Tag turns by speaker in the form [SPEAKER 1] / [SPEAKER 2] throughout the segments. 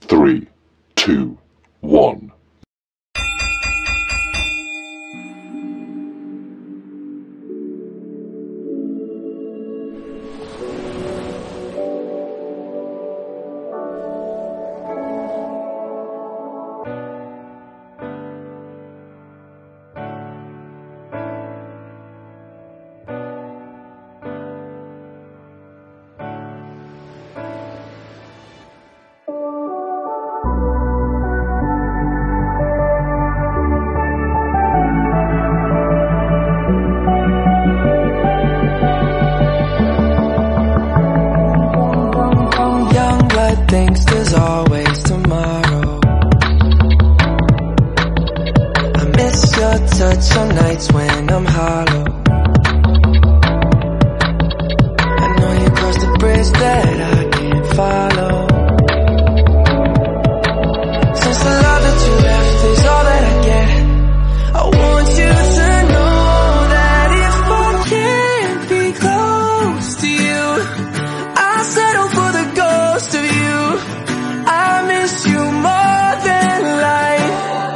[SPEAKER 1] 3, 2, 1.
[SPEAKER 2] Thinks there's always tomorrow. I miss your touch on nights when I'm hollow. I know you crossed the bridge that I can't follow. Since the love that you left is all that I get, I want you to know that if I can't be close to you, I'll settle for the ghost of you. I miss you more than life.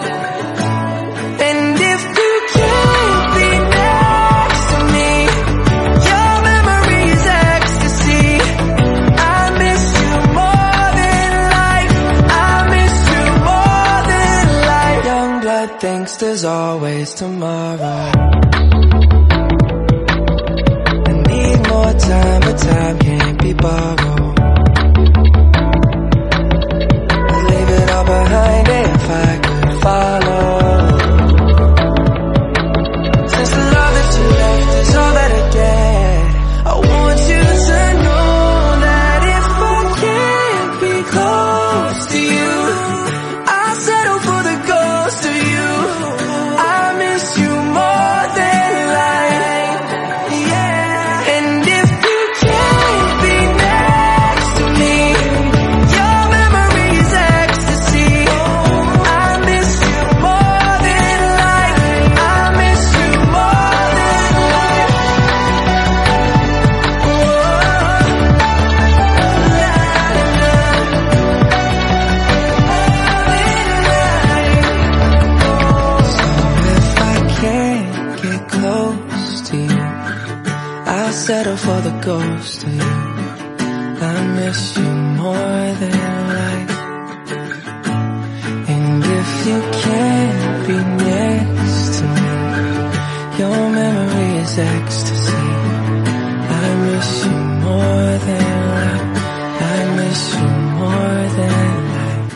[SPEAKER 2] And if you can't be next to me, your memory is ecstasy. I miss you more than life. I miss you more than life. Young blood thinks there's always tomorrow. I need more time, but time can't be borrowed. Behind it if I could follow. Since the love that you left is all that I get, I want you to know that if I can't be close to you, I'll settle for the ghost of you. I miss you more than life, yeah. And if you can't be next to me, your memory is ecstasy. Settle for the ghost of you. I miss you more than life. And if you can't be next to me, your memory is ecstasy. I miss you more than life. I miss you more than life.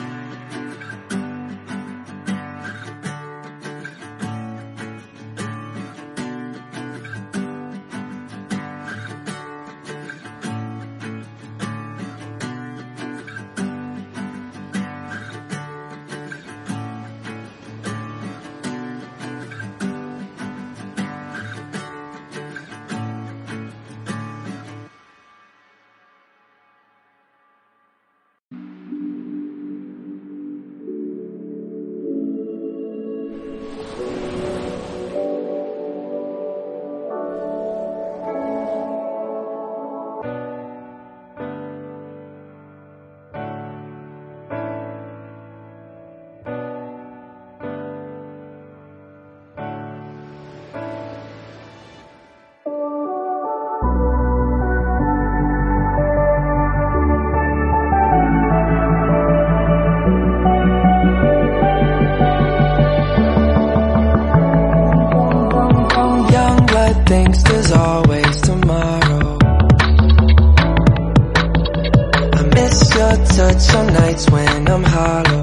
[SPEAKER 2] Thinks there's always tomorrow. I miss your touch on nights when I'm hollow.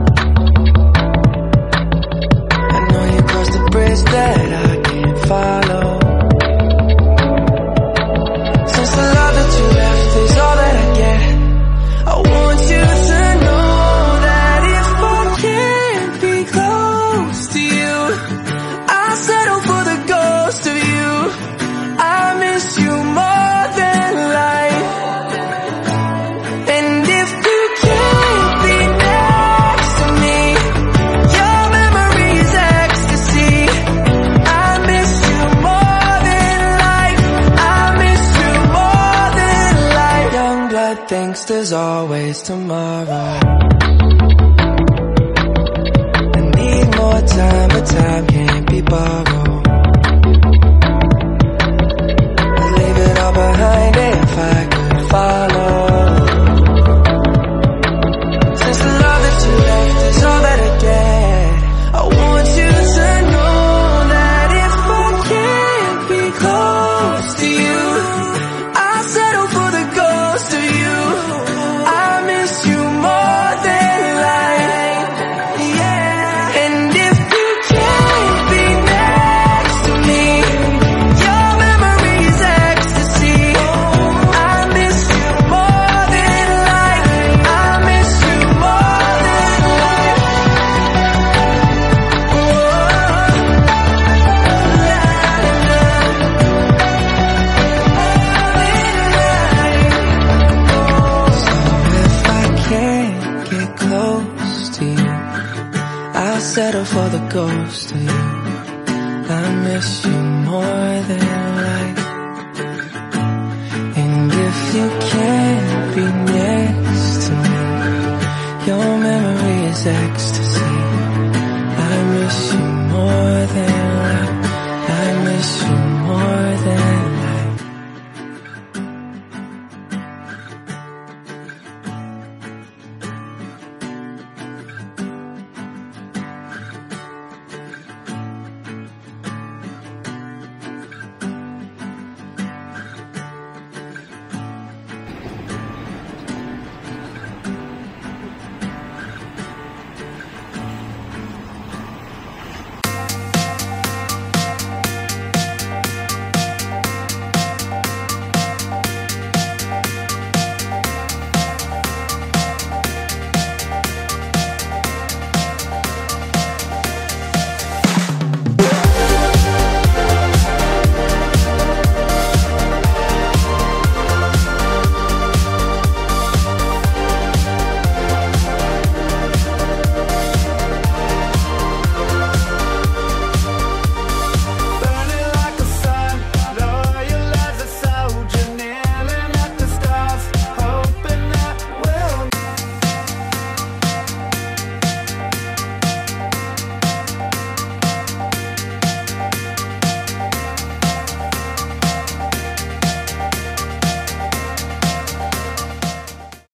[SPEAKER 2] I know you crossed the bridge that I can't follow. Since the love that you left is all that I get, I want you to know that if I can't be close to you, I'll settle for the ghost of you. I miss you more than life. And if you can't be next to me, your memory is ecstasy. I miss you more than life. I miss you more than life. Young blood thinks there's always tomorrow. time can't be borrowed. I'd leave it all behind if I could follow. Since the love that you left is all that I get, I want you to know that if I can't be close to you, I'll settle for the ghost of you. I miss you more than life, yeah. And if you can't be next to me, your memory's ecstasy. I miss you more than life. I miss you more than life. So if I can't get close to you, I'll settle for the ghost of you. I miss you more than